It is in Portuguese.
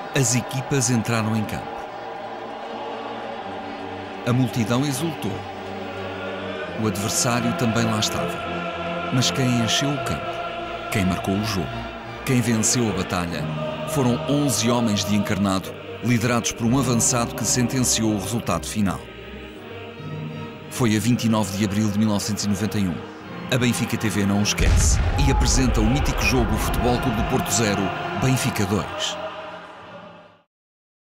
As equipas entraram em campo. A multidão exultou. O adversário também lá estava. Mas quem encheu o campo, quem marcou o jogo, quem venceu a batalha, foram 11 homens de encarnado, liderados por um avançado que sentenciou o resultado final. Foi a 29 de abril de 1991. A Benfica TV não o esquece e apresenta o mítico jogo Futebol Clube do Porto 0, Benfica 2.